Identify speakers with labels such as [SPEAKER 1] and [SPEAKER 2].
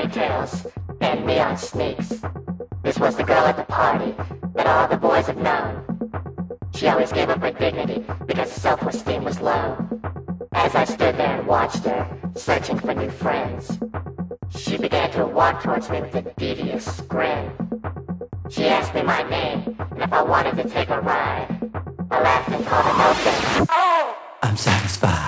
[SPEAKER 1] pigtails and neon sneaks. This was the girl at the party that all the boys have known. She always gave up her dignity because her self-esteem was low. As I stood there and watched her, searching for new friends, she began to walk towards me with a devious grin. She asked me my name and if I wanted to take a ride. I laughed and told her no thanks.
[SPEAKER 2] I'm satisfied.